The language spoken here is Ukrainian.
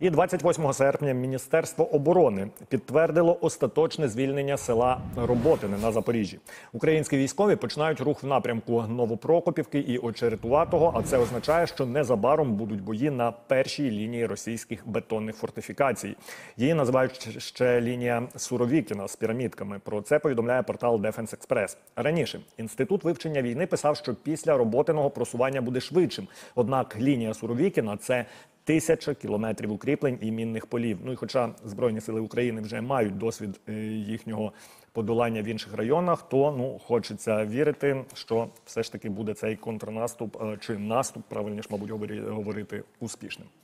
І 28 серпня Міністерство оборони підтвердило остаточне звільнення села Роботине на Запоріжжі. Українські військові починають рух в напрямку Новопрокопівки і Очеретуватого, а це означає, що незабаром будуть бої на першій лінії російських бетонних фортифікацій. Її називають ще лінія Суровікіна з пірамідками. Про це повідомляє портал Defense Express. Раніше Інститут вивчення війни писав, що після Роботиного просування буде швидшим. Однак лінія Суровікіна – це 1000 кілометрів укріплень і мінних полів. Ну і хоча Збройні сили України вже мають досвід їхнього подолання в інших районах, то хочеться вірити, що все ж таки буде цей контрнаступ чи наступ, правильніше, мабуть, говорити, успішним.